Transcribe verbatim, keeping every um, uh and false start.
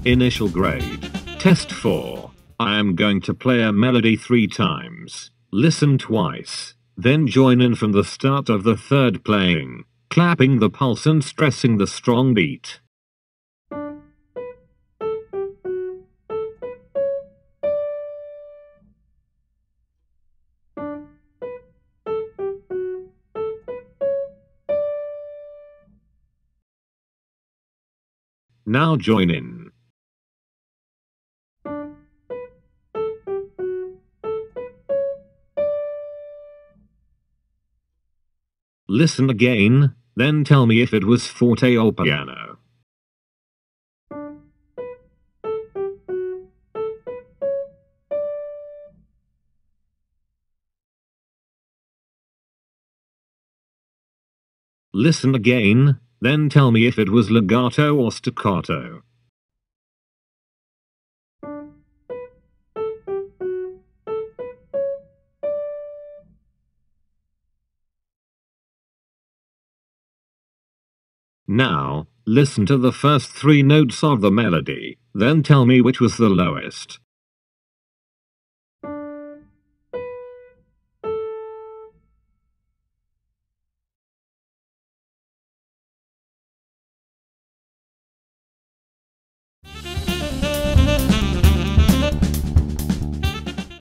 Initial grade. Test four. I am going to play a melody three times. Listen twice, then join in from the start of the third playing, clapping the pulse and stressing the strong beat. Now join in. Listen again, then tell me if it was forte or piano. Listen again, then tell me if it was legato or staccato. Now, listen to the first three notes of the melody, then tell me which was the lowest.